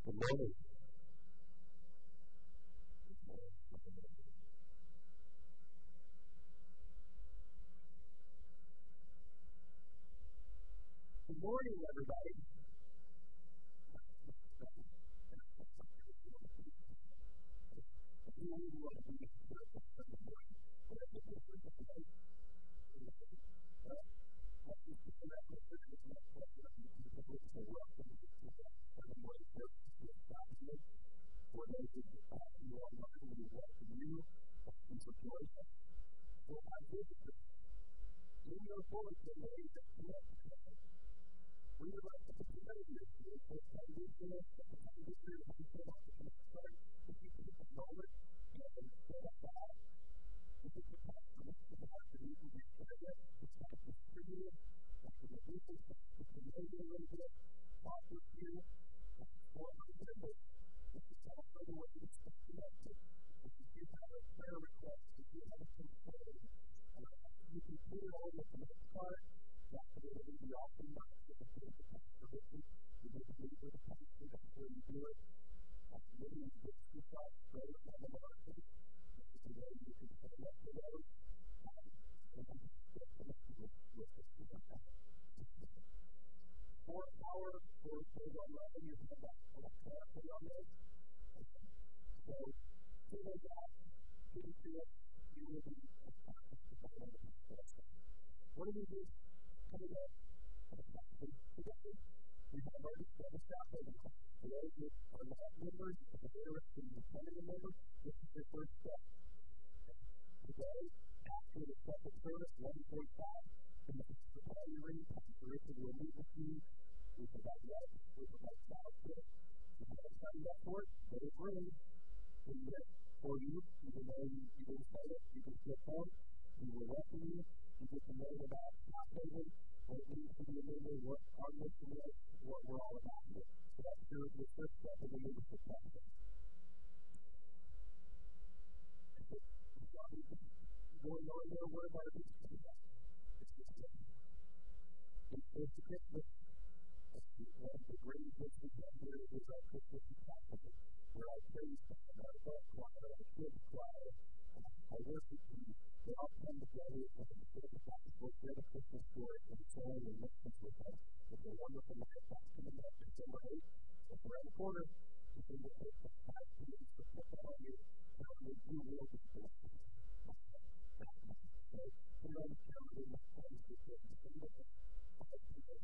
Good morning. Good morning, everybody. For those of you online, we welcome you. Thank you for joining us. For our visitors, in your bulletin, there is a connect button. We would like to prepare you for the first time visitor, second time visitor, and we set up the connect button. If you take a moment and set up that, if it's a pass to look to the heart of you, you share it, it's like distributed, like the reducing, it's a maybe a little bit, talk with you, for our members. This is also the way it's connected. If you have a prayer request, if you have a concern, you can put it on the connect card. That's the way we often not get the things that pastor with you. You need to meet with the pastor. That's where you do it. Maybe you get yourself straight on the market. This is the way you can set up the road. And then get connected with the connect. For our those online, you have that electronically on there. So, fill those out, give it to us, you will be participating in the process. What do we do coming up? Today, we have our discover staff building class. For those who are not members, if you're interested in becoming a member, this is your first step. Today, after the second service, 1:45, in the hospitality room, Pastor Richard will meet with you. We provide lunch, we provide childcare. If you haven't signed up for it, there's room in there for you. Even though you didn't sign up, you can click on. We will welcome you. You get to know about South Haven, what it means to be a member, what our mission is, what we're all about here. So that's your first step in the membership process. Going on there, what about our business? It's close to Christmas. One of the greatest things we have here is our Christmas Festival, where our praise band, our adult choir, our kids choir, our worship team, they all come together and share the gospel, share the Christmas story, and share and listen with us. It's a wonderful night. That's coming up December 8th. It's around the corner. December 8th, it's 5 p.m. So put that on your calendar. You will be blessed. So put it on the calendar. Next time you get there, December 8th, 5 p.m.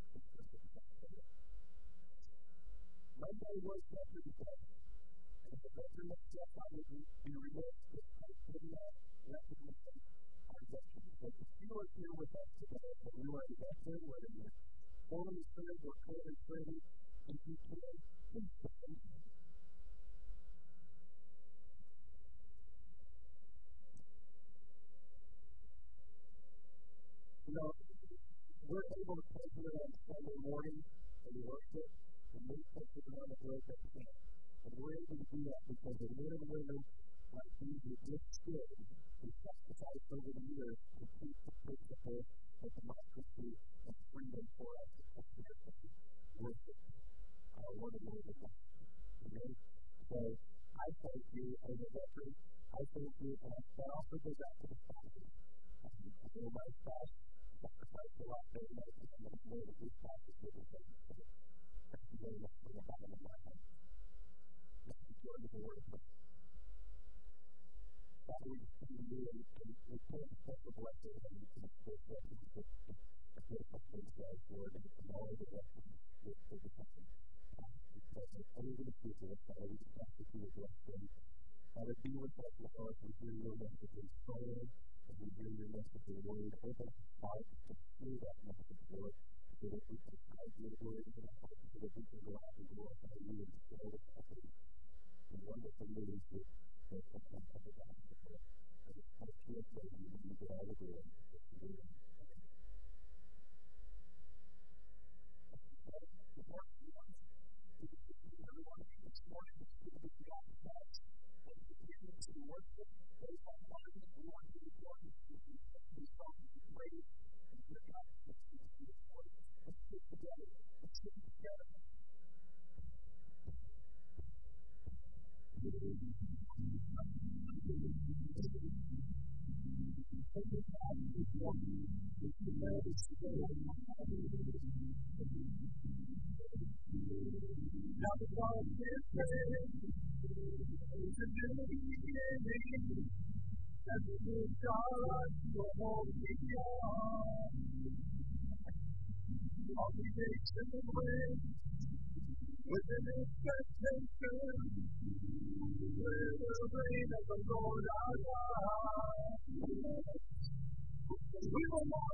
Monday was Veterans Day, and the Veterans Day I would be remiss if I did not recognize our veterans. So if you are here with us today, and you are a veteran, whether you're formerly served or currently serving, if you can, please stand. You know, we're able to come here on Sunday morning and worship. And many places around the globe that can't. And we're able to do that because the men and women like these who just stood and sacrificed over the years to keep the principle of democracy and freedom for us to come here and worship our one and only God. Amen? So I thank you as a veteran. I thank you, and I also go back to the family. I know my spouse sacrificed a lot very much, and I know that this spouse is really thankful. Thank you very much from the bottom of my heart. Let's enjoy the word of God. Father, we just come to you and we pray a special blessing on you to this lesson. A beautiful thing to us, Lord, and all of the lessons with the blessing. Because of any of the people, Father, we just ask that you would bless them. Father, be with us now as we hear your message in prayer, as we hear your message in word. Open our hearts to hear that message, Lord. So that we can hide your word in our hearts, so that we can go out and glorify you and share with others the wonderful news that comes from the gospel. And it's our true faith in you that all the glory is to you. Good morning, everyone. Good to see everyone this morning. It's good to be on the house. And to get into the worship, those online, we want you to join us in these songs of praise and good God to speak to you. Let's get together. Let's get together. Now the God is ready. It's a new beginning. And the new God will hold me on. All the days in the way. With an expectation. With the rain of the Lord our God. We will not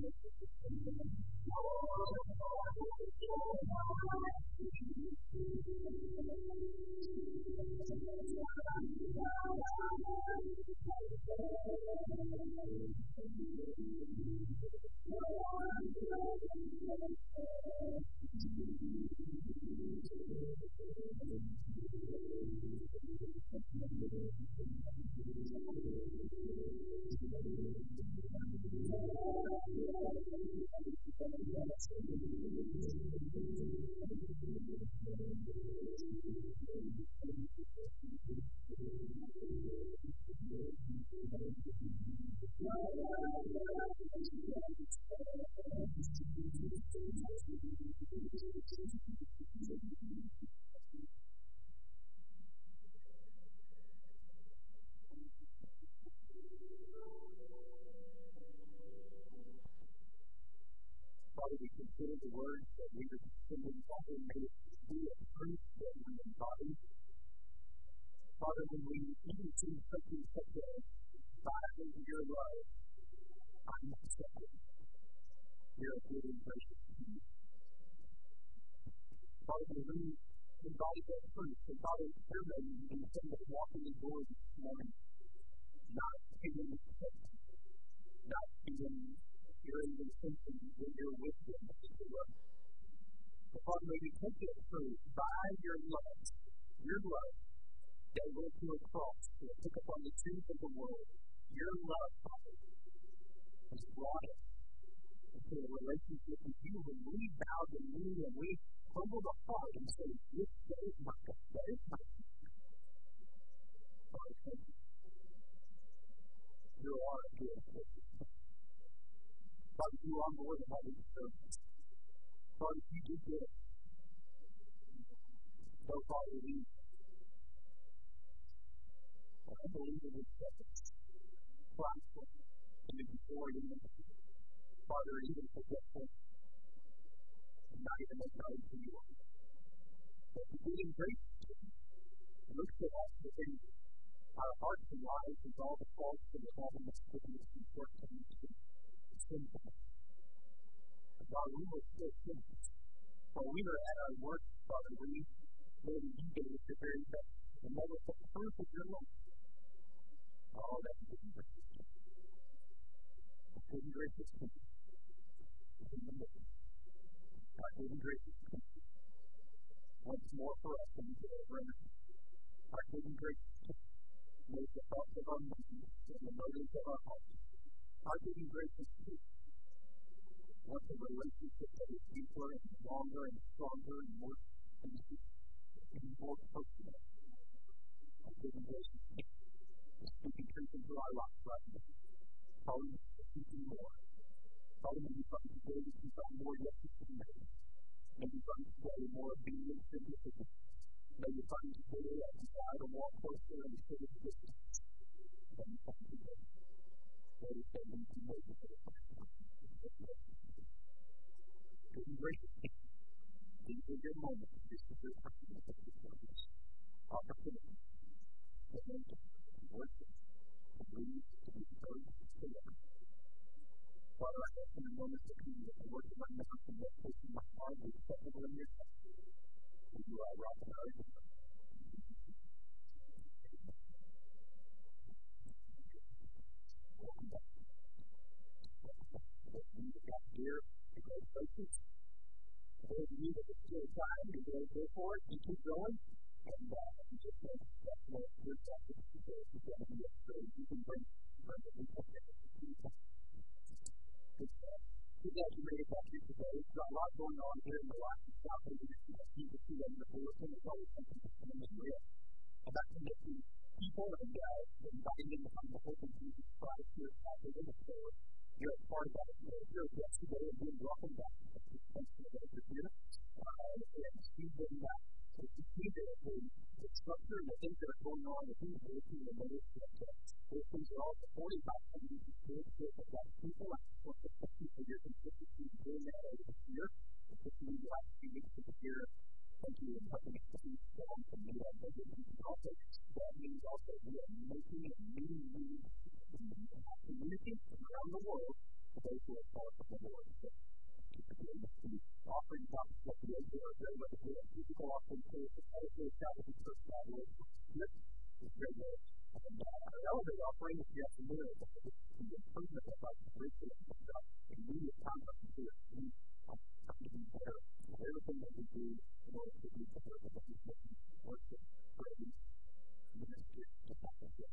Father, we consider the words that we are considering, Father, may it be a truth that we embody. Father, when we even see something such as God into your love, I'm accepted. You're a good and gracious King. Father, when we embody that truth, and Father, here may be somebody walking in door this morning, not feeling accepted, not feeling hearing the symptoms that you're with them, but Father, may we take that truth by your love, that went to a cross, that took upon the sins of the world. Your love, Father, has brought us into a relationship with you when we bow the knee and we humble the heart and say, this is my God, that is my God. Father, thank you. You are a good Father. Father, you are more than what we deserve. Father, you did good. So, Father, we believe in this presence. Christ, and in before you, Father, even forgetful, and not even acknowledge who you are. But to be in grace, look to us within our hearts and lives with all the faults and the problems and shortcomings and sinful. And God, we were still sinners. While we were at our work, Father, we know that you gave us the very best. And that was the proof of your love. Oh, that's good and gracious. Good and gracious King. In the middle. Our good and gracious King. Once more for us than we did over in our good and gracious King. Knows the thoughts of our minds and the motives of our hearts. Our good and gracious King. Wants a relationship that is deeper and longer and stronger and more intimate and more personal. Our good and gracious King. Speaking truth into our lives right now. Calling us to seek you more. Calling us to find today that you find more yet to be made. May you find today more obedience and discipline. May you find today a desire to walk closer and instead of distance. May you find today. May you say we can make it to the first time. Good and gracious King. These are your moments. This is your opportunity. Opportunity. To enter. Worship, to breathe, to be encouraged, to live. Father, I ask in a moment to be with the words of my mouth and the place in my heart be acceptable in your sight. For you are rock and our redeemer. Welcome back. Those of you that got here, congratulations. Those of you that are still trying to go for it, you keep going. And you just know that's what your practice is going to be. So you can bring the people together. Good that you made it back here today. There's got a lot going on here in the life of South Asian. You can see that in the bulletin. It's always something that's coming in real. About connecting people and inviting them to come to hope in Jesus Christ here at South Asian. So you're a part of that. If you're a guest today and being welcome back to the suspension of those here, and you've been back. So you see the structure and the things that are going on with you, listening and notice that those things are all supported by some of these good of God's people. I just want to thank you for your consistency in doing that over this year, particularly the last few weeks of the year. Thank you for helping us to be strong and meet our budget. Also, that means also we are making and meeting needs in communities around the world for those who are far from the Lord. So, the offerings obviously the idea are very much a physical offering to the also establish the church that way. This is very good. And our elevate offering is just familiar with the improvement of our curriculum and stuff. Immediate contact to it. We have to be better in everything that we do in order to be better with what we worship, praise, ministry, discipleship.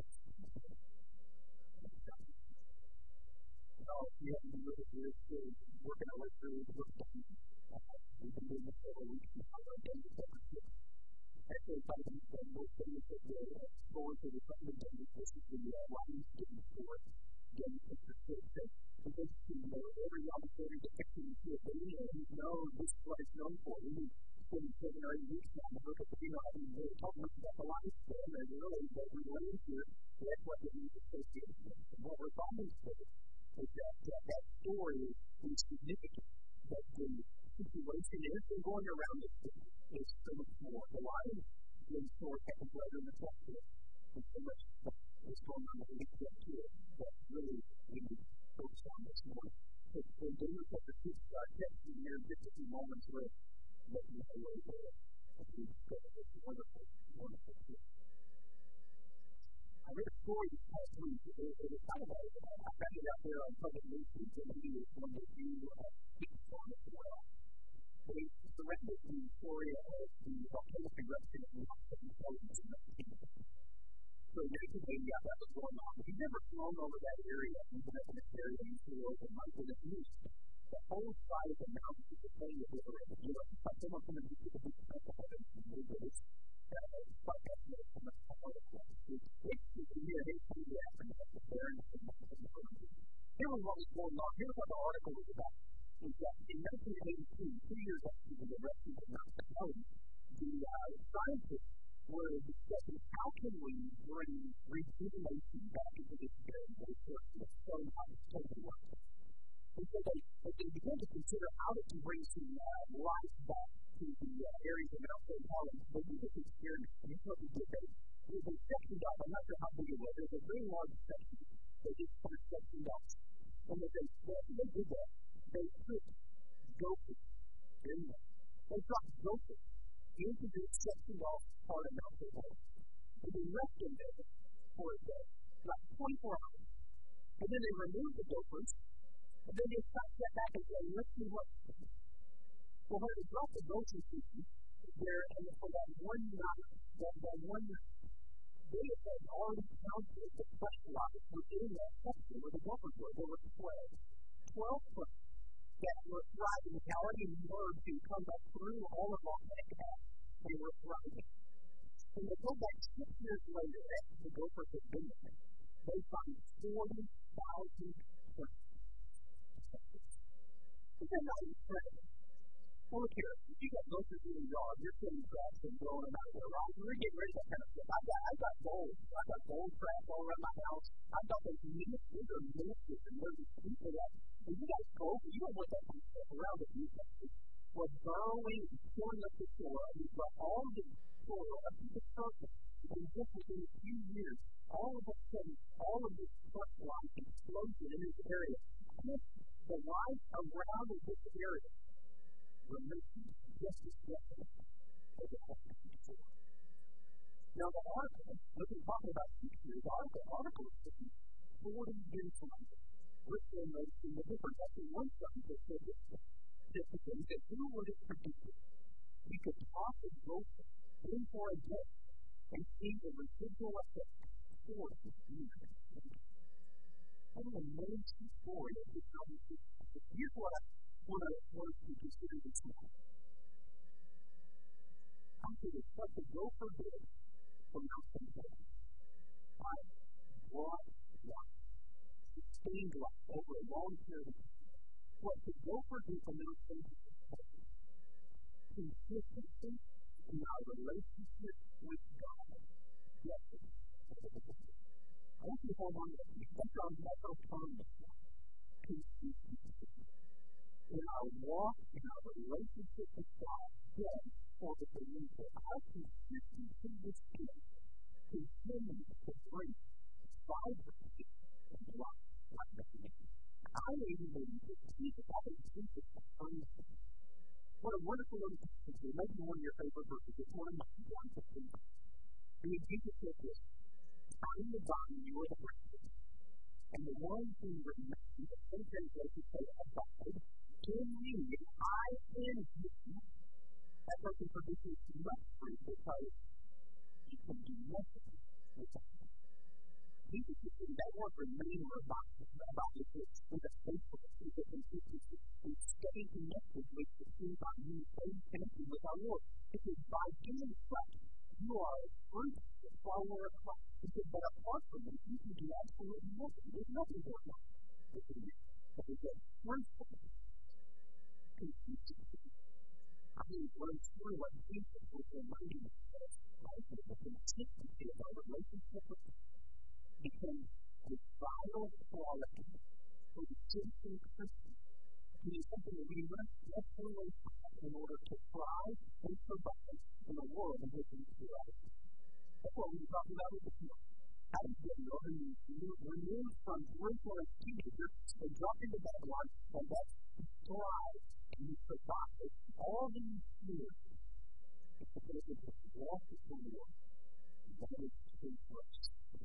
We have to be really good to working our way through the book of we've been doing this over weeks now. Our daily discipleship. Actually, probably the most famous of the stories of the Sunday daily, this is the Lions Getting Story. Again, it's the same thing. We basically know every opportunity to pick him to a baby, and we know this is what it's known for. We spend 7 or 8 weeks now in the book of having really talk much about the Lions Story, and really what we learn here is what it means associated with it. And what we're finding today is that story is significant, that the situation and everything going around it is so much more. The Lions Getting Story happens later in the chapter. There's so much that is going on that we get to it that really we need to focus on this morning. So in Daniel chapter 6, our text is here in just a few moments where let me know where it is. It's wonderful, wonderful too. I read a story this past week. It was kind of I found it out there on public news feeds, and maybe it's one that you speak on as well. They surrounded the story of the volcanic eruption in the intelligence in 1980. So in 1980, that was going on. If you've never flown over that area, even if it's an area you feel over the news, the whole side of the mountain is the same as over in the U.S. It's like someone's going to do a big chunk of it and move it. It's like that, so much power of it. It's near the aftermath of the Barren and here was what was going on. Here's what the article was about. Is that in 1982, 2 years after the eruption of Mount Snowy, the scientists were discussing how can we bring rejuvenation back into this area that is just so hot, it's totally working. And so they began to consider how they can bring some life back to the areas of Mount St. Helens. They did this experiment, and it's what we did. They sectioned off, I'm not sure how big it was, it was a very large section. They just kind of sectioned off. And they did that. They put gophers in there. They dropped gophers into this sectioned off part of Mount St. Helens. And they left them there for a day, like 24 hours. And then they removed the gophers. And then they stopped that back and said, let's see what happens. Well, when they dropped the gophers there, and for that one night, they had already counted the fresh life within that section where the gophers were. There were 12 plants that were thriving, had already learned to come back through all of volcanic ash. They were thriving. When they go back 6 years later, after the gophers had been there, they find 40,000 plants. Isn't that not incredible? Well, look here. If you got gophers in your yard, you're killing traps and throwing them out there, right? You're getting rid of that kind of stuff. I've got gold. I've got gold traps all around my house. I've got those ministers and there's these people that, when you guys go, you don't want that kind of stuff around the people. We're burrowing and pulling up the soil. We've got all the soil up to the surface. And just within a few years, all of a sudden, all of this plant life explosion in this area. The life around this area remains just as definite as it has been before. Now, the article, we've been talking about 6 years, the article is 40 years later. We're still noticing the difference. Actually, one sentence that said this, that who would have predicted we could toss a gopher in for a day and see the residual effect 40 years later. What an amazing story of this conversation. Here's what I want to consider this morning. After the what the gopher did from Mount St. Helens, I brought life, sustained life over a long period of time. What the gopher did from Mount St. Helens, consistency in our relationship with God, blessing over the world. I want you to hold on to that. That's our term this morning. Consistency in our walk, in our relationship with God, then for the believer. Our consistency with Him continues to bring vibrancy and life like that. I even believe that Jesus, I think Jesus is free. What a wonderful little passage here. Maybe one of your favorite verses. It's one of my John 15. I mean, Jesus said this, I am the vine, you are the branches, and the one who remains, some translations say abide, in me, and I in you. That person produces much fruit because you can do nothing without him. Jesus is saying that word remain or abide with a faithfulness, with a consistency, and staying connected with the things on you, staying connected with our Lord. Because by doing such, you are a fruit follower of Christ. Because but apart from it, you can do absolutely nothing. There's nothing going on within you. But it's a fruitfulness, consistency. I mean, run through what Jesus was reminding us of, right? The consistency of our relationship with God becomes a vital quality for the Christian Christian. It is something that we must desperately have in order to thrive and survive in a world in which we thrive. That's what we're talking about with this morning. How do you get removed from Jerusalem as teenagers and dropped into Babylon, and that's to thrive and to survive all these years? It's the ability to walk with the Lord. And that is true for us.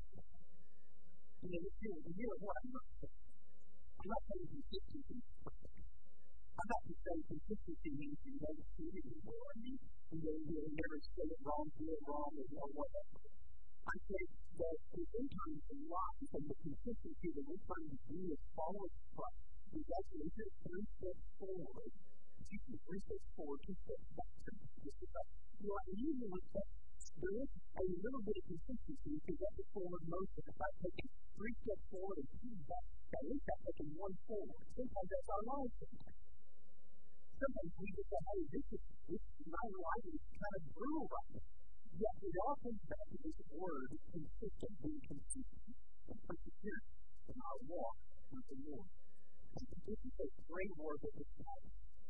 You know what I'm not saying. I'm not saying consistency is perfect. I'm not just saying consistency means you never see it anymore. I mean, you never say it wrong, do it wrong, or whatever. I say that sometimes in life, and the consistency that we're trying to do is follow Christ. We actually take 3 steps forward, 3 steps forward, 2 steps back. Usually with that, there is a little bit of consistency because that's a forward motion. If I take 3 steps forward and 2 back, at least I'm taking 1 forward. Sometimes that's our life. Sometimes we just say, hey, this is my life is kind of brutal right now. Yet it all comes back to this word, consistent, being consistent, and perseverance in our walk with the Lord. And this is a great word that is not.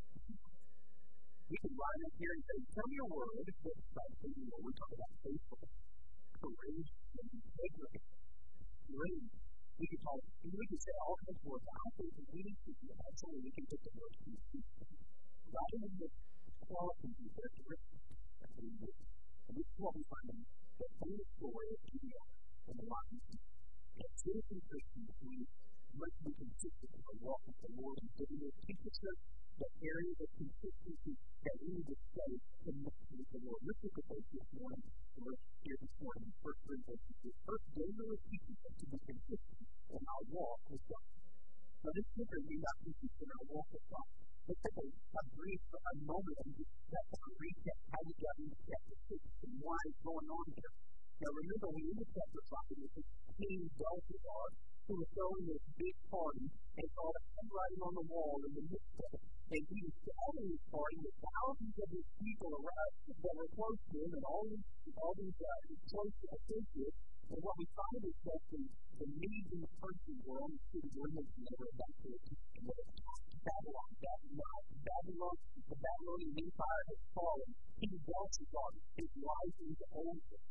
We can line up here and say, tell me a word that describes the Lord. We talk about faithfulness, courage, and integrity, grace. We can say all kinds of words. I think that we need to do that. So we can get the word consistent. Right in the qualities and characteristics that we do. And this is what we find in the famous story of Gideon in the Bible. As citizen Christians, we must be consistent in our walk with the Lord. And Gideon teaches us the areas of consistency that we need to stay connected with the Lord. Let's look at those this morning. We're here this morning in the first 3 verses. The first David teaches us to be consistent in our walk with God. Now, this scripture may not be consistent in our walk with God. Let's take a brief moment and just recap how we got into chapter 6 and why it's going on here. Now, remember, we ended chapter 5 with King Belshazzar, who was throwing this big party and saw the handwriting on the wall in the midst of it. And he was having this party with thousands of his people around that were close to him and all these close associates. And what we find is that the Medes and the Persians were on the city limits and they were about to Babylon. The Babylonian Empire has fallen. King Belshazzar is rising to over.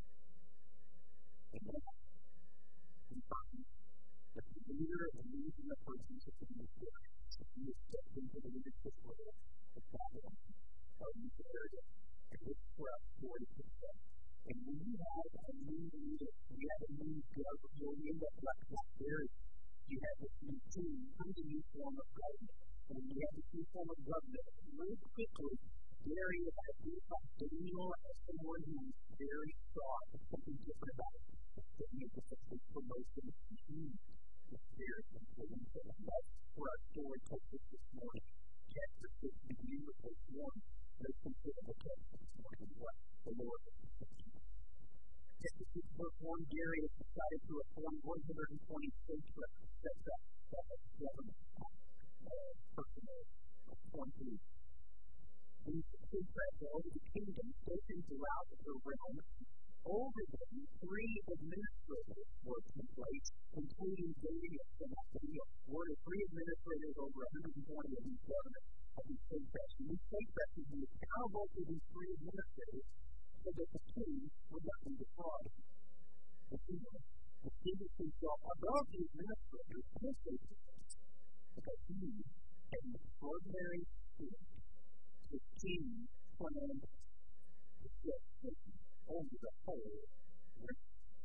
And now, we find that the leader of the Medes and the Persians is in this area. He is stepped into the leadership role of Babylon, of this area, and this threat for his success. And when you have a new leader, you have a new government, you'll end up like there. You have this new team, under new form of government. And when you have this new form of government, really quickly, Darius identifies Daniel as someone who is very strong. There's something different about it. Daniel is a big promotion of team. It's very important. And that's where our story takes us this morning. Chapter 6 begins with verse 1. Let's consider the text this morning. What the Lord has said. Chapter 6, verse 1, Darius decided to appoint 120 satraps. That's a government personnel appointees. These satraps are over the kingdom, stationed throughout the realm. Over them, 3 administrators were in place, including Darius and Athaliah. Were 3 administrators over 120 of these governors of these satraps. And these satraps would be accountable to these 3 administrators so that the king would not be defrauded. The king was himself above the administrators, his satraps. because he had an extraordinary spirit to see plans to set Satan over the whole world.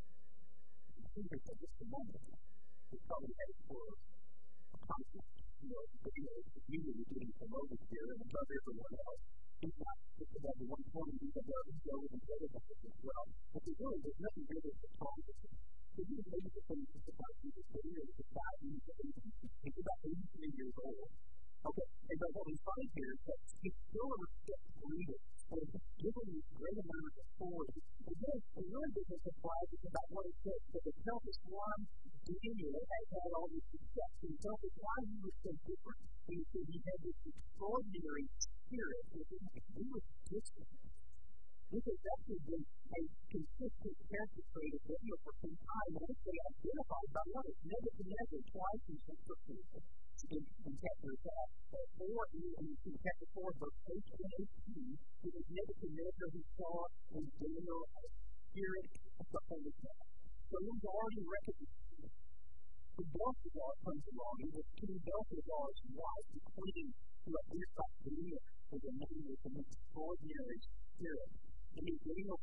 Think for just a moment. We probably had for a conflict, the union is getting promoted here, and above everyone else. He's not just above the 120, he's above the gold and the other guys as well. But there's nothing really to talk about. So he was able to finish the fight. He was here with the guy who was 80. He's about 83 years old. Okay, and so what we find here is that he's still a respectful leader, and he's given this great amount of authority. And then the really big surprise is about what it says. So the selfish one, Daniel, has had all this success. And the selfish why he was so different. He said he had this extraordinary spirit. He was distant. This has actually been a consistent character trait of Daniel for some time, and it's been identified by what is Nebuchadnezzar twice in Scripture. In chapter 4, in chapter 4, verse 8 and 18, it was Nebuchadnezzar who saw in Daniel a spirit of the Holy God. So he was already recognized. When Belshazzar comes along, it was King Belshazzar's wife, the queen who identified Daniel as a man with an extraordinary spirit. And in Daniel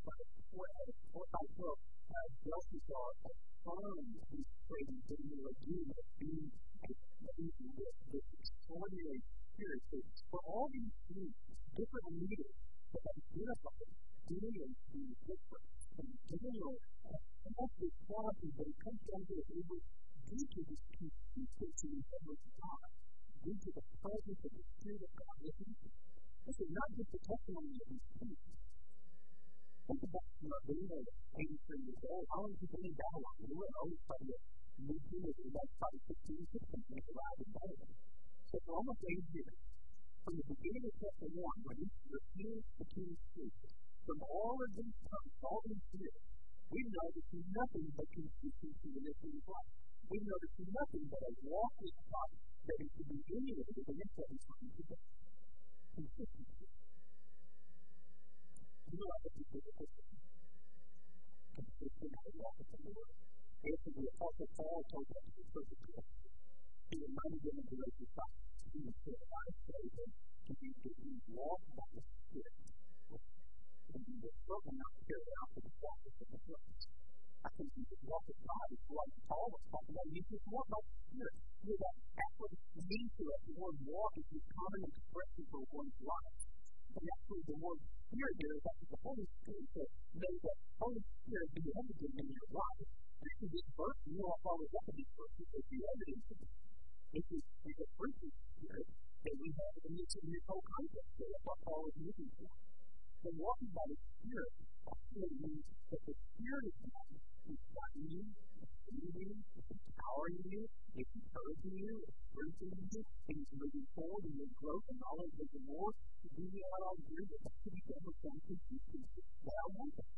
4:12, Belshazzar affirmed his praise Daniel again as being this extraordinary spirit. So for all these things, different leaders that have identified Daniel as being different. And Daniel has this quality that it comes down to it was due to this consistency of God, due to the presence of the Spirit of God within him. This is not just a testimony of his faith. Think about Daniel at 83 years old. How long has he been in Babylon? We were always trying to move him as about 16, 16 when he arrived in Babylon. So for almost 8 years, from the beginning of chapter 1, when he refused the king's truth, from all of these times, all these years, we've noticed nothing but consistency in this man's life. We've noticed nothing but a walk with God that is to be emulated in this what he's trying to do. Consistency. You know what this is? Consistent in walk with the Lord. After the Apostle Paul told us to be perfect, he reminded them of the way he thought he was still alive, to be walk by the Spirit. And he was spoken not to carry out the practice of the flesh. I think you just walk with God is like Paul was talking about. You just walk by the Spirit. That's what it means to us. The word walk is the common expression for one's life. And actually the word Spirit there is actually the Holy Spirit. So may the Holy Spirit be evident in your life. This is this verse. You know what Paul was up to these verses. It's the evidence of it. This is a fruitful Spirit that we have in this whole context of what Paul is looking for. So walking by the Spirit actually means that the Spirit of God is guiding you, it's leading you, it's empowering you, it's encouraging you, it's strengthening you, and it's moving forward in your growth and knowledge of the Lord. Do you all agree that that should be done with some consistency? Well, I want that.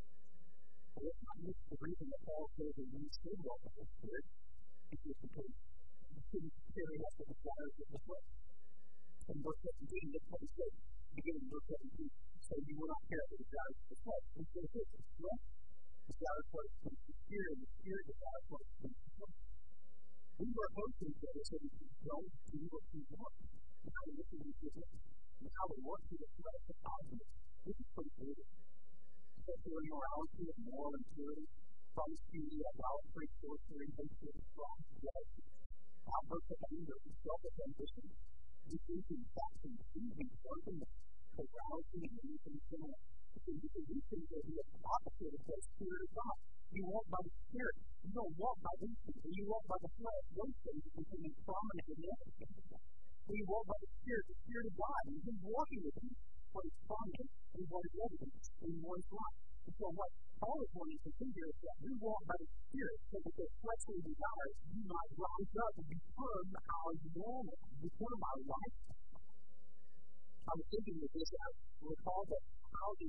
But it's not just the reason that Paul says that you should walk by the Spirit. It's just because you shouldn't carry out the desires of the flesh. In verse 17, that's what he says. Beginning in verse 17. So you will not care for the desires of the flesh. He says this, the flesh desires what is from the Spirit, and the Spirit desires what is from the flesh. We were hoping that it said you don't do what you want. Now we look at these different and how we work through the flesh of obvious. This is pretty good. Sexual immorality and moral impurity, promiscuity, idolatry, sorcery, hatred, wrong, jealousy, outbursts of anger, selfish ambition, dissension, faction, thieving, drunkenness, carousing, and anything similar. So these things are the opposite of the Spirit of God. You walk by the Spirit. You don't walk by these things. When you walk by the flesh, those things become prominent in the other things. When you walk by the Spirit of God, and He's walking with you, what is prominent and what is evident in one's life. And so what Paul is wanting to do here is that we walk by the Spirit so that the fleshly desires do not rise up and become our normal, become our lifestyle. I was thinking of this, I recall that how the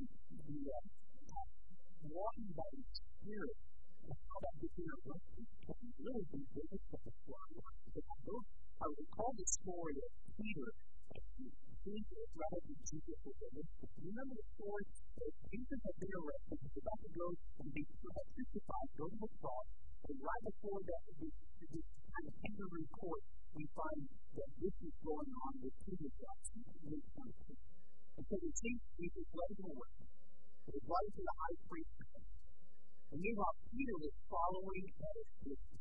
walking by the Spirit, how that became a blessing, can really be difficult for our life. I recall the story of Peter and Jesus, rather than Jesus was arrested. You remember the story? Jesus had been arrested, he was about to go and be crucified, go to the cross, and right before that, this kind of kangaroo court we find that this is going on with Peter's life in Luke 22. And so we see Jesus led him away. He was right to the high priest's house. And meanwhile, Peter was following at a distance.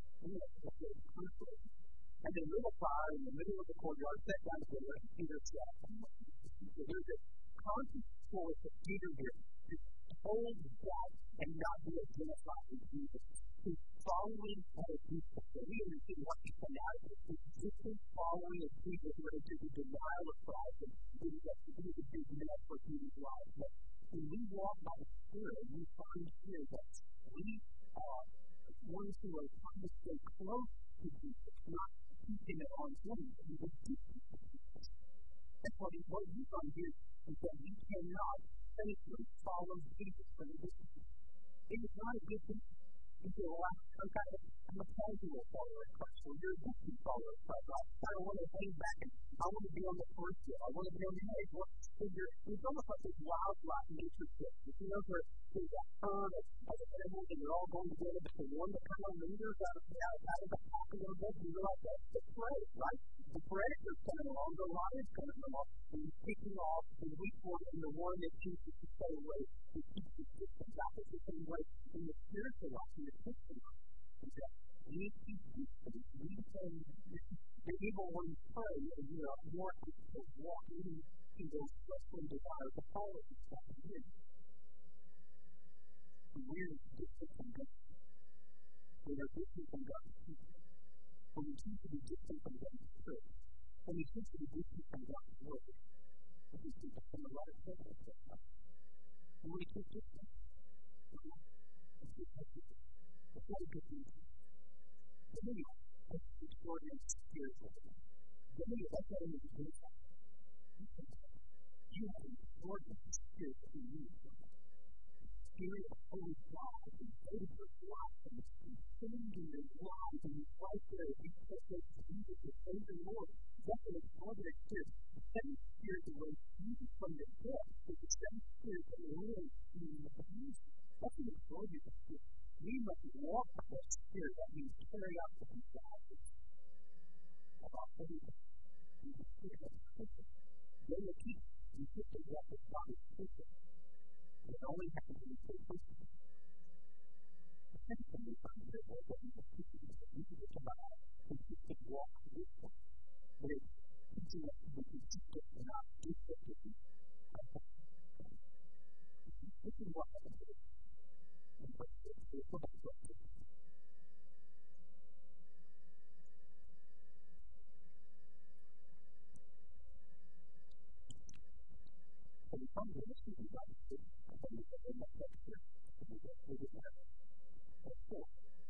And they lit a fire in the middle of the courtyard, sat down together, and Peter sat. So there's a conscious choice of Peter here to hold back and not be identified with Jesus. He's following at a distance. So we understand what he's coming out of this. He's distant following of Jesus, whether it's the denial of Christ, and he was a big mess for Peter's life. But when we walk by the Spirit, we find here that we are ones who are trying to stay close to Jesus, not keeping it on him. We will distance from Jesus. That's what you find here is that we cannot safely follow Jesus from a distance. It is not a good thing. You say, well, I'm a casual follower of Christ. Well, you're a distant follower of Christ. I don't want to hang back and I want to be on the first row. I want to be on the edge. It's almost like this wildlife nature tip. You know, where there's that herd of animals and they're all going together, but the one that kind of lingers out of the pack a little bit, you realize that's the prey, right? The predator's coming along, the lion's coming along, and he's picking off the weak one and the one that chooses to stay away. He keeps his distance. That is the same way in the spiritual life, in the Christian life. We keep distance. We can, the evil ones pray and we are more able to walk into those wrestling desires to follow this stuff in. And we're distant from God. We are distant from God's people. When we choose to be distant from God's church, when we choose to be distant from God's word, we can see that from a lot of people. And when we keep distant, it's not a good thing. But anyway, that's the extraordinary spiritual thing. But anyway, that's what I'm going to do. You have an extraordinary spirit in you. Spirit of Holy God has invaded your life and it's consumed in your life and it's right there. You take those to Jesus, your Savior Lord. That's an extraordinary spirit. The same spirit that raised Jesus from the dead is the same spirit that lives in you. That's an extraordinary spirit. We must walk with that spirit. That means carry out the desires about holiness. And the spirit of Christ. They will keep consistent with the Father's Christ. It only happens when we stay Christian. The second thing we find here is that we must teach them that we need to come out consistent walk with them. But it's teaching us to be consistent and not disconnected. This is what happens here. And what's this? It's what happens here. So we find that this is about the spirit. I believe that in that text here, we get that. That's four.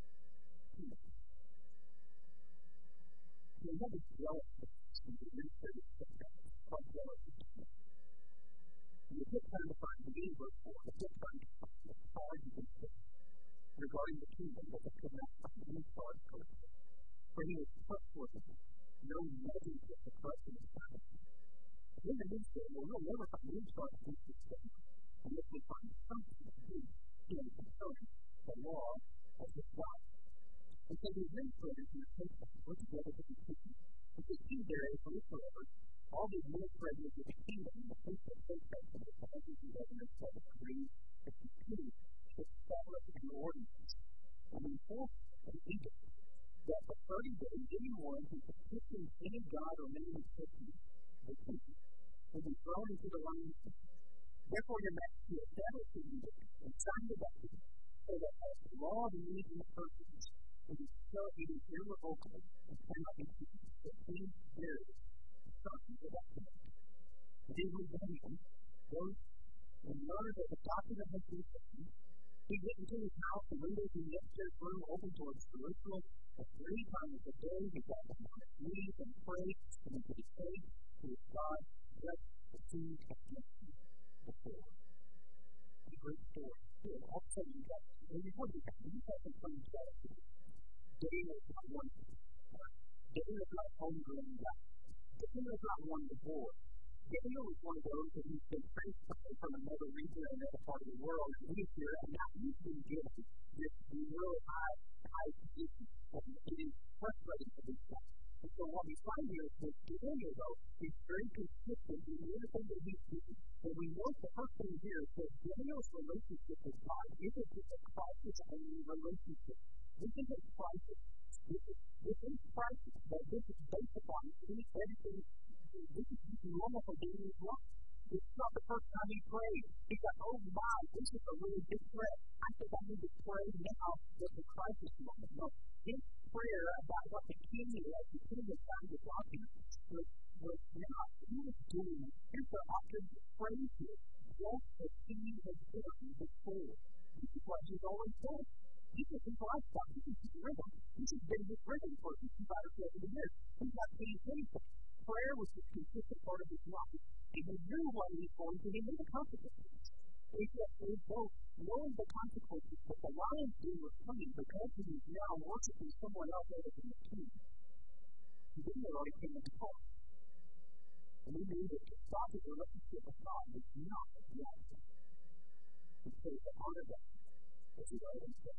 So we have this jealous in the administrative sector, quite jealous of this. And it's just trying to find the main verse 4. It's just trying to find the hard you can say regarding the kingdom that could not find any charge correctly. For he was trustworthy, no measure of the corruption of the Sabbath. In the ministry, we'll never find any charge against this statement unless we find something to do in concerning the law of this God. And so the administrators in the temple were together to be teaching. And they see there is whatsoever all the administrators of the kingdom and the priesthood take from the thousands and governors that agree to continue to establish an ordinance and enforce an edict that for 30 days anyone who petitions any god or name of Christian will be thrown into the lion's den. Therefore, your majesty established the edict and signed the document so that as the law of the legion persons, it is irrevocable and cannot be changed. So please bear it. Starting with that command. And in rebellion, those who learned that the document has been written, he went into his house, the windows in the upstairs room open towards Jerusalem, and 3 times a day he got down on his knees and prayed, and he would say to his God, bless the food against me before. It's a great story. Here, all of a sudden you got, when you hold your hand, you got some fun jealousy. Daniel is not one. Daniel is not homegrown guy. Daniel is not one divorce. Daniel is one of those that he's been transplanted from another region or another part of the world, and he's here, and now he's been given this really high position. And it is frustrating for these guys. And so what we find here is that Daniel, though, is very consistent in everything that he's doing. And we note the first thing here is that Daniel's relationship with God isn't just a crisis-only relationship. This isn't crisis. This is crisis, but this is based upon everything. This is normal for Daniel's life. It's not the first time he prayed. He got, oh my, this is a really big threat. I think I need to pray now at the crisis moment. No, his prayer about what the king was, the king of God was talking, was not, he was doing, here's the option to praise him, just as he has done before. This is what he's always done. This is his lifestyle. This is his rhythm. This has been his rhythm for 65 or 70 years. He's not changed anything. Prayer was a consistent part of his life. And he knew what he was going to. He knew the consequences. He said, both knowing the consequences, but the lion's den was coming because he was now worshiping someone else other than the king. He didn't know what he came into court. And he knew that to stop his relationship with God was not the option. And so the heart of that, as he always said,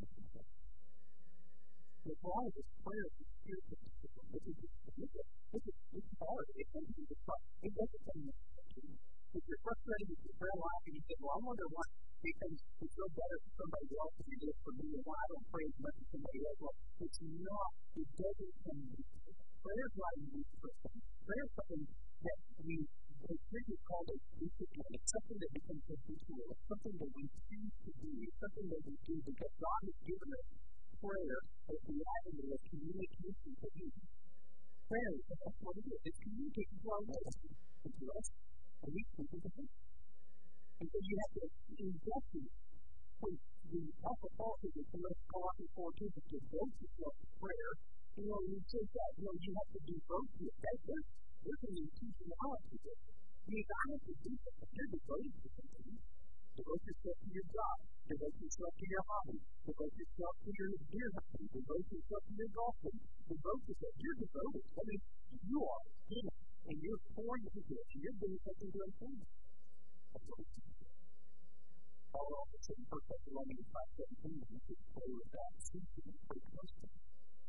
so for all of his prayers and spiritual discipline, this is hard. It doesn't come naturally. If you're frustrated with your prayer life and you say, well, I wonder why things are so better for somebody else than it is for me, and why I don't pray as much as somebody else. Well, it's not. It doesn't come naturally. Prayer is not a unique person. Prayer is something that we called a discipline. It's something that becomes habitual. It's something that we choose to do. It's something that we do because God has given us prayer as the avenue of communication to Him. Prayer, that's what it is. It's communication to our Lord and to us, and we speak to Him. And so you have to invest in it. When the Apostle Paul says in Colossians 4:2 to devote yourself to prayer, he says that, you have to devote to it. There's an intentionality to it. I mean, I have to do something. You're devoted to something. Devote yourself to your job. Devote yourself to your hobby. Devote yourself to your deer hunting. Devote yourself to your golfing. Devote yourself. You're devoted. I mean, you are in it. And you're pouring into it. And you're doing something to improve it. That's what it's doing. Paul also said in 1 Thessalonians 5:17, we should pray without ceasing and pray constantly.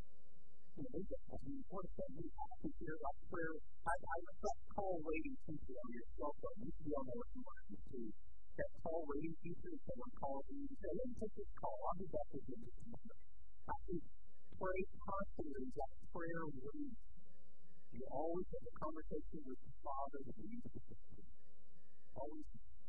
What does that mean? I think here about prayer. I reflect call rating feature on your cell phone. You should be on there if you want to see that call rating feature. If someone calls you and say, let me take this call. I'll be back with you in just a moment. I think pray constantly is that prayer room. You always have a conversation with the Father that you always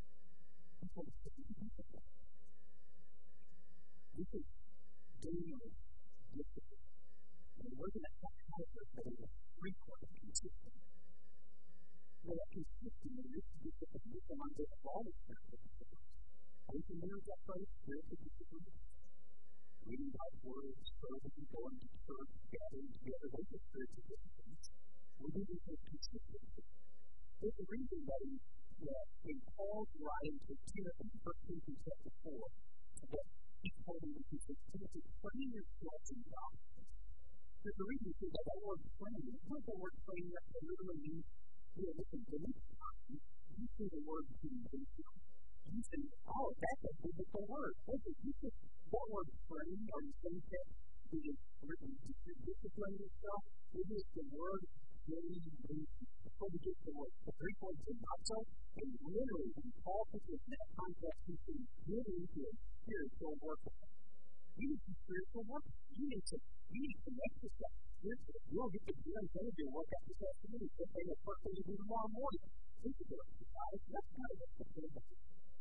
this is daily discipline. And we're going to have to have this that is frequent and consistent. Well, that consistent in this discipline is the one that has always been discipline. We can use that phrase, spiritual discipline. Reading God's Word, serving, going to church, gathering together, those are spiritual disciplines. We do this with consistency. There's a reason that in Paul's writing to Timothy, 1 Timothy chapter 4, that he told him, he said, Timothy, train yourself in God. There's a reason for that word training. It's not the word training that literally means, listen, the next time you see the word communication, you say, oh, that's a biblical word. That word training, or you think that is written to discipline yourself, it is the word training. Before we get to the word, the Greek word is nazo, and literally, when Paul puts it in that context, he's saying, get into a spiritual workout. You need some spiritual work. You need some exercise. You don't get the gym going to do workout this afternoon. It's the first thing you do tomorrow morning. Physical exercise. That's kind of what's going to be.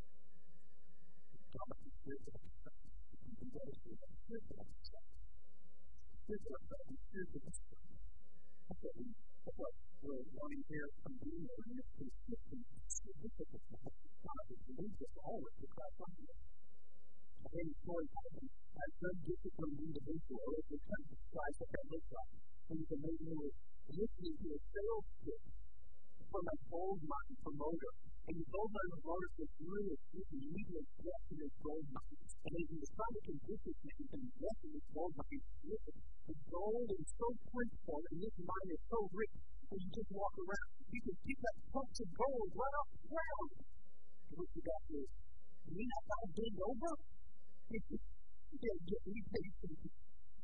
Spiritual exercise. You can go to spiritual exercise. Spiritual exercise is spiritual exercise. That's what we're wanting here from being there. And it's consistent. It's difficult. It's not. It leads us always to Christ likeness. In storytelling, as some disciplined individual, it's a kind of describe what that looks like. And you can maybe listening to a sales pitch from a gold mine promoter. And the gold mine promoter says, really, you need to invest in this gold mine. And as you decide to convince this man to invest in this gold mine, listen, the gold is so plentiful and this mine is so rich that you just walk around. You can pick up chunks of gold right off the ground. And what you got is, you not got to dig over? We pay attention.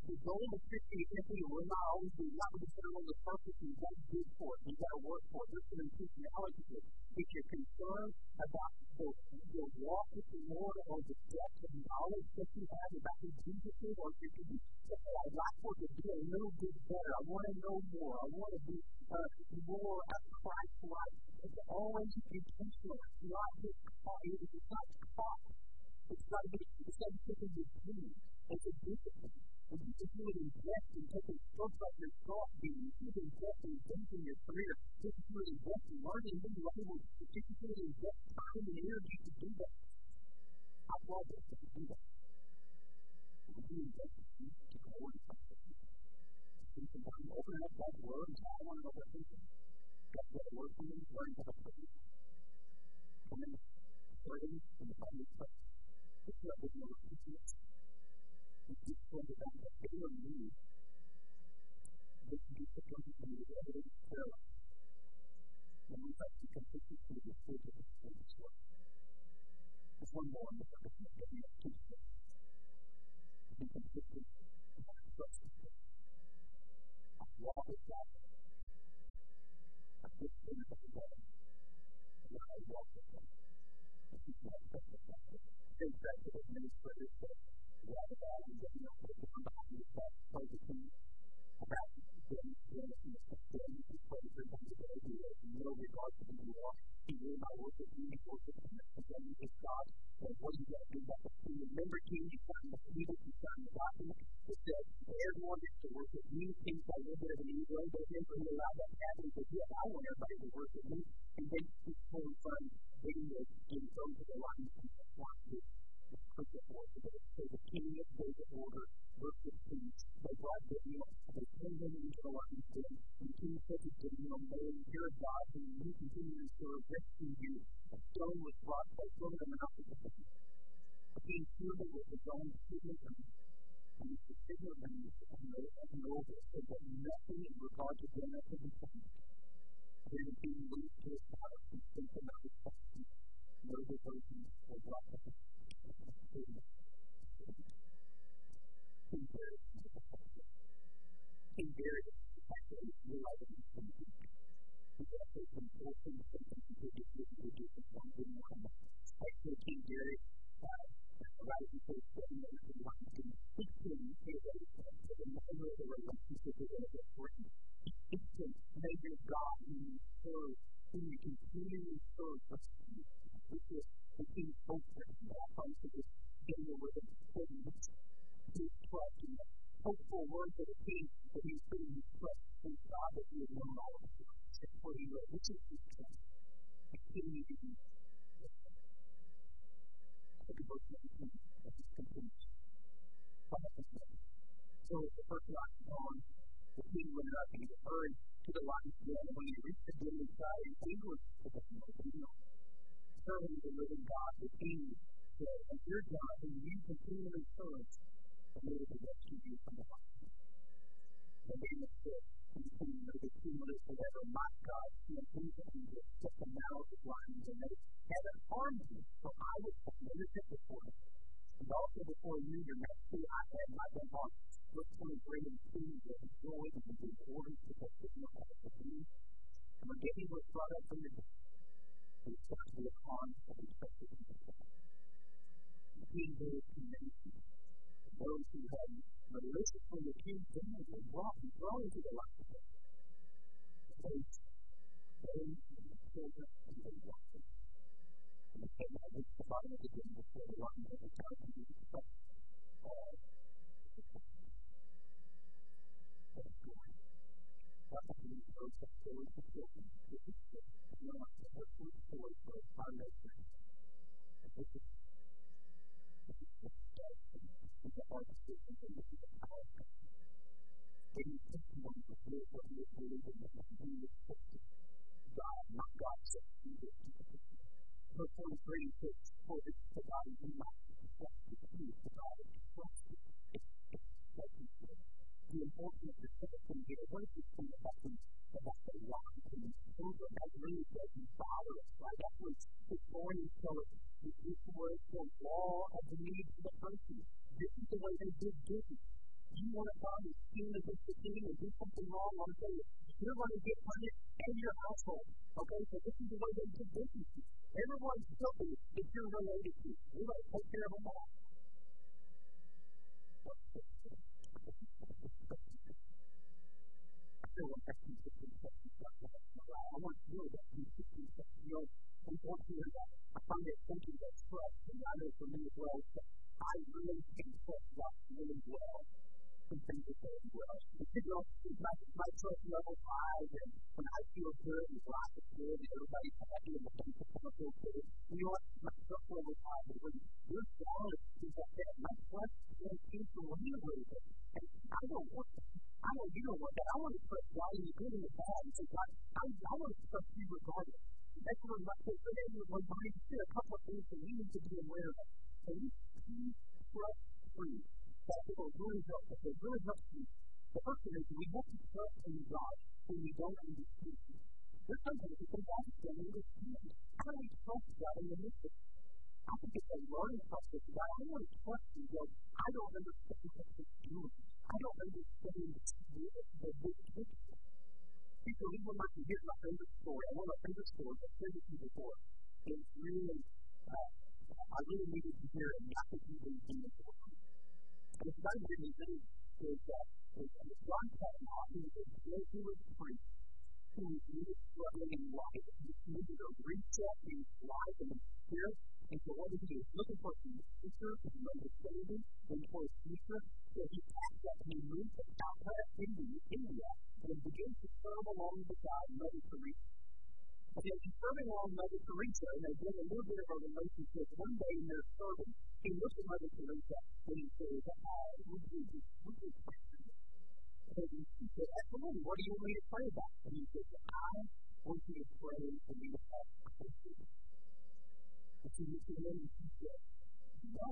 The goal of Christianity will not always be not necessarily on the surface and what you did for it. You've got to work for it. There's some intentionality to it. If you're concerned about the walk with the Lord or the depth of knowledge that you have about who Jesus is, or if you can say, I'd like for it to be a little bit better. I want to know more. I want to be more Christ-like. It's always intentional. It's not just caught. It's got to be something you do. It's a discipline. And you can do it invest in taking books like your thought being. You can invest in advancing your career. You can do it invest in learning new language. You can do it invest time and energy to do that. I love it to do that. When you invest in you to glorify the people. You can open up God's word and say, I want to know what they're thinking. God's got a word for me. Learn how to pray. And then praying in the body of Christ. It's not just another teaching. It's just pointed out that they are new. They can be supposed to be evidence of prayer. And we have to continue to the spirit of the Holy Spirit. There's one more in the purpose of getting us to the to be consistent with our trust in God. I walk with God. I get things that are better. And I walk with God. I keep my trust in God. Things that the administrators say, what about you that you don't put down behind your back, pray the king about them, and you can pray 3 times a day, do it, no regard to who you are. He will not worship you, he worships him, and then you just God. And what do you got to do about the king? Remember, king, you sign the edict, you sign the document that says everyone gets to worship me. King said, a little bit of an ego, but him for he allowed that to happen. He said, yes, I want everybody to worship me. And then he's pulling from videos and goes to the line and watch this. So the king of David ordered, verse 15, they brought Daniel, they pulled him into the lion's den, and the king said to Daniel, may your God, whom you continue to serve, rescue you. A stone was brought, they threw him out of the den. The king killed him with his own signet ring, and the signet ring of Moses, so that nothing in regard to Daniel could be found. Then the king moved to his palace and sent him out of custody. Moses opened the rock of the King Darius actually realized that he actually been forcing something to do with one thing more. Actually, King Darius, right before setting up the line, he speaks to him as a member of the relationship with a friend. He speaks to him, may your God, whom you serve, whom you continually serve, which is the king's hope for him. That comes to this Daniel with his holiness, his trust, and the hopeful word for the king that he's putting his trust in God that he has known all of his life. That's what he wrote. Which is his trust? Continue to be with him. Look at verse 17 as this continues. What happens next? So the first night is on. The king went up and he hurried to the lion's den. And when he reached the den inside, he was serving the living God, the king said, and your God, whom you continually serve, and they will rescue you from the lion. And Daniel said, and the king made the king live forever. My God, he appeased the angels, took the mouths of lions, and they haven't harmed me, so I was submitted before him. And also before you, your majesty, I had my own heart. Verse 23, and the king was joyed and gave orders to take the king out of the king. And when Daniel was brought up from the dead, he started to be upon the respected of the God. The king gave commandments. Those who had maliciously accused Daniel were brought and thrown into the light of God. They and the children and they watched them. And they came out with the bottom of the den before the lion of the town and they expect all the time. That is good. That's what we know that stories of children. This is good. You know, it's a hurtful story for a time of things. And this is the start of the heart of Christians and this is the power of God. Any testimony of what he is believing in and he is trusting God, not God said he is trusting. Verse 23 says, for this is the God who not trust he is the God who trusts you. It's what he said. The importance of the second thing here, what is this thing about the rock and over that really doesn't bother us, right? That's what it's going to tell us. This was the law of the needs of the person. This is the way they did business. You want to come and sin against the king and do something wrong, I want to tell you, you're going to get punished and your household. Okay, so this is the way they do business. Everyone's guilty if you're related to. We're going to take care of them all. I want to know that these 16 steps, we want to hear that. I find it something that's trust, and I know for me as well, that I really can trust God really well. Some things are going well. My trust level high, and when I feel good, and life is good, and everybody's happy, and the things are feel good. You know what? My trust level high, but when you're strong, things like that, my trust is from when you're really good. And I don't want that. I know you don't want that. I want to trust God in the good and the bad. And say, God, I want to trust you regardless. That's what I'm saying. Today, we're going to see a couple of things that we need to be aware of. So we trust free. That will really help. That will really help you. The first thing is we have to trust in God when we don't understand Him. There's something that we don't understand. How do we trust God in the midst of it? I think it's a learning process. God, I want to trust you, but I don't understand what you're doing. I don't understand the big picture. People, we would like to hear my favorite story. One of my favorite stories I've shared with you before. It's really, I really needed to hear it, and I think you really do it for me. And it's not even anything. It's John Kavanaugh, who was a Jesuit priest, who was really struggling in life. He needed a reset in his life and his spirit. And so what did he do? He was looking for some future, some understanding, and for his future. So he packed up and he moved to Calcutta, India, and began to serve along with God, Mother Teresa. And as he's serving along Mother Teresa, and they built a little bit of a relationship, one day in their serving, he looked at Mother Teresa and he said, would you pray for me? And he said, absolutely, what do you want me to pray about? And he said, I want you to pray for me to have a and she looked at him and she said, no.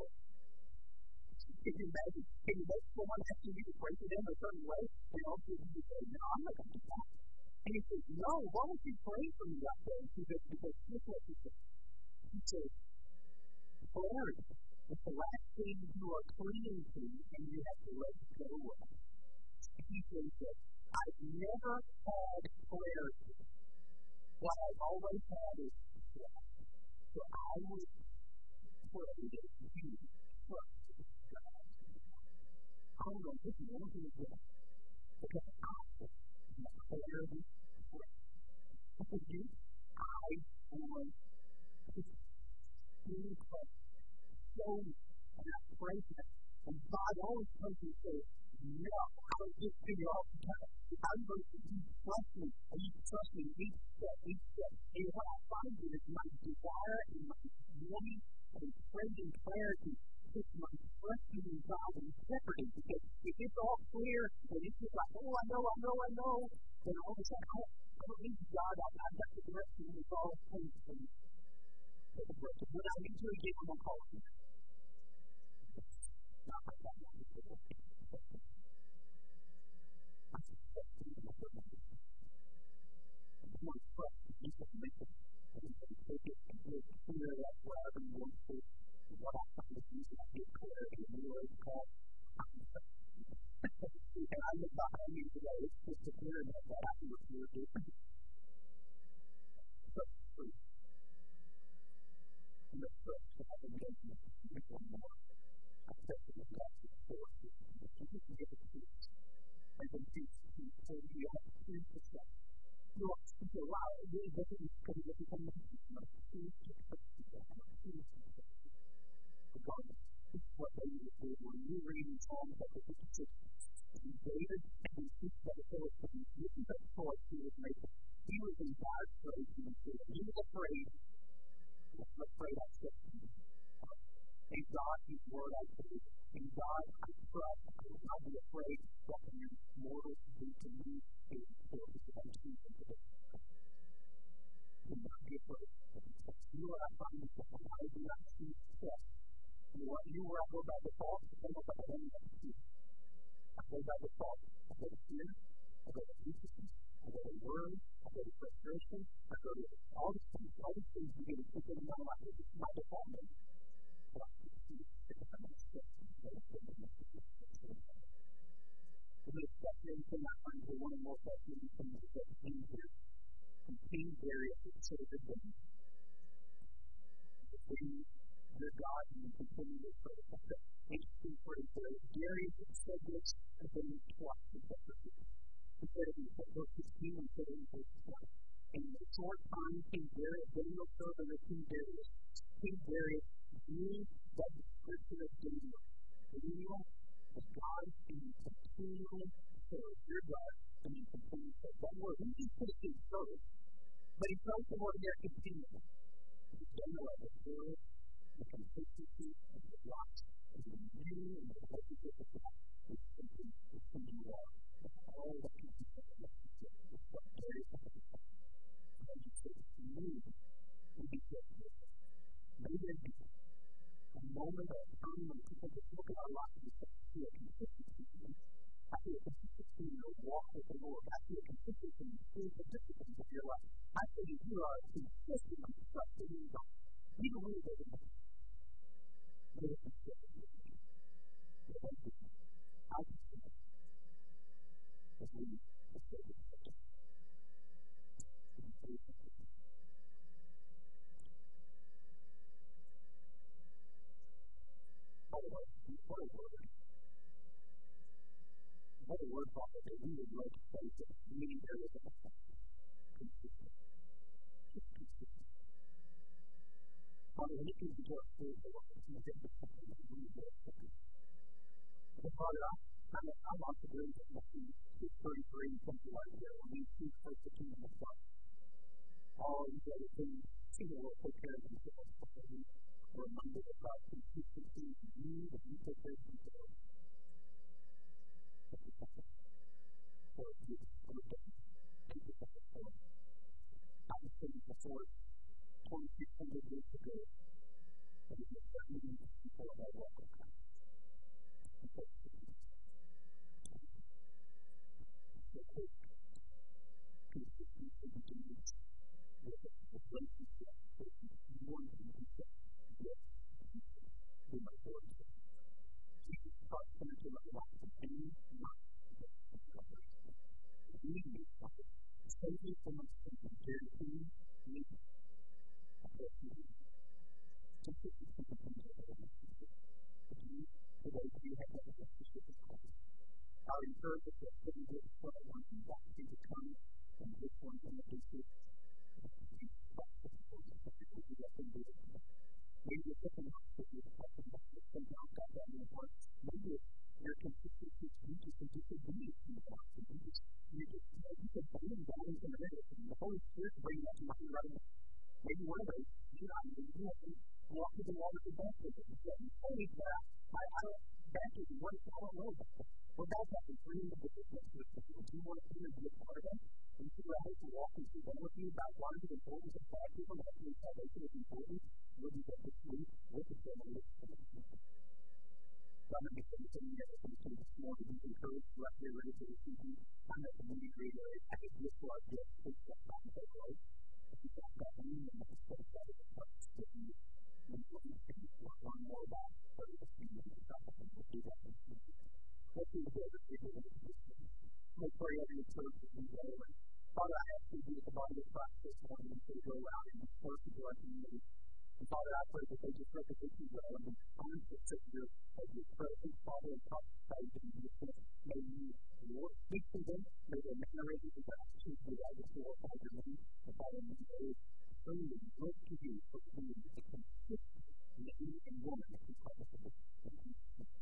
Can you imagine? Can you make someone asking you to pray for them a certain way? And also you say, no, I'm not going to do that. And he said, no, why don't you pray for me that day? She said, because here's what she said. She said, clarity is the last thing you are clinging to and you have to let go of. And he said, I've never had clarity. What I've always had is trust. So I would pray that you trust God. I don't know if you want to do that. Because I have clarity for you. I want to see Christ. So, and I pray that. And God always comes and says, no, I don't just do it all the time. I'm going to trust me. And you trust me each step. And what I find is my desire and my wanting and craving clarity is my trusting in God and shepherding. Because if it's all clear and it's just like, oh, I know, then all of a sudden, I don't need God. I've got the direction and it's all things for me. When I need to again, I'm going to call it. Not like that. You want to trust you can make it. And you can take it and make it clear that wherever you want to, what I find is you can get clarity and you are called. And I look behind me today, it's just a clear enough that I can repeat it. Trust free. And the trust to have engagement with one more. I trust in the God to support you. You can get it to you. And then teach you so you have to choose to trust. You know, people, wow, it really doesn't become the choose to trust people. Choose to trust people. Regardless, this is what David is doing. When you read in Psalm chapter 56, and David, and he speaks about the Philistines, this is a choice he was making. He was in God's praise, and he said, he was afraid. I'm afraid I said to you. In God, His word I believe. In God, I trust. I will not be afraid what the mortal do to me is for because I choose to do it. Do not be afraid. You know what I find is that I do not choose to trust. You know where I go by default? I go by the one that I choose. I go by default. I go to fear. I go to weakness. I go to worry. I go to frustration. I go to all these things. All these things you get to put in my life. It's my default. The most fascinating thing I find here, one of the most fascinating things is that King here, and King Darius is sort of the thing. The thing, your God, and you continue to pray. That's the interesting phrase there. Darius said this again twice in chapter 6. He said it in verse 16 and said it in verse 20. In a short time, King Darius, Daniel served under King Darius. King Darius viewed that description of Daniel. Daniel was God and continually served. Your God and you continually served. That word, he just put it in serve, but he tells the word there continually. Daniel had the word, the consistency of the life, and the meaning and the relationship of God is something that you are. That's all that can be said about this. What Darius had to say. And he said, maybe we be careful. Maybe there'd be a moment or a time when people just look at our life and say, I see a consistency. I see a consistency in your walk with the Lord. I see a consistency in the spiritual disciplines of your life. I see that you are consistently trusting in God. Even when you doesn't know. Let us be careful. I can see that. As we say this. What a word prophet that we would like to say that meaning there is a consistent. Just consistent. Father, when it comes to our spiritual life, it's a different something that we need to focus. But Father, I want to believe that Matthew 6:33 comes to light here when we seek first the kingdom of God. All these other things seem to take care of themselves, but we are reminded about consistency in you that you take care of themselves. Thank you, Father, for you. Thank you, Father, for I was saying before 2,600 years ago, and it was 70 years before I walked with God. Consistency begins with a relationship with more than himself. Yes, be my Lord. Jesus Christ came into my life to be not just a discovery. Lead me, Father. Save me from my sin and guarantee me a blessing. Consistency becomes a relationship. Today, you have that relationship with Christ. I encourage us that putting this what I want you back to come and this one in the future. Maybe you're thinking about something that somehow got that in your heart. Maybe your consistency you just can disobedience in your heart. You can bring down into the minute and the Holy Spirit bring that to mind right now. Maybe one of those, you have to walk through the water to baptism. You say, holy crap, I don't baptism, what is all I know about that? Well, that's happened for you in the business. If you want to come and be a part of that, and you figure out how to walk and see one with you about why the importance of baptism, actually salvation is important, we'll do that this week with the family. So I'm going to be saying something that I'm going to this morning. Be encouraged throughout your ready to receive you. I'm at the movie reader. I could just go out there and take that back and say, right? If you got that one, then I'm going to say that it's not just that you need to learn more about it. But it's a few minutes of time. We'll do that next week. Let's do the better. Let's pray over your church as we go. Father, I ask you to be at the body of Christ this morning and to go out and work into our community. And Father, I pray that they just represent you well and be conscious of your presence, Father, and prosperity in your presence. May you speak to them. May they narrate it about you to be able to glorify your name. And Father, may they truly look to you for being the consistent man and woman that you call us to be.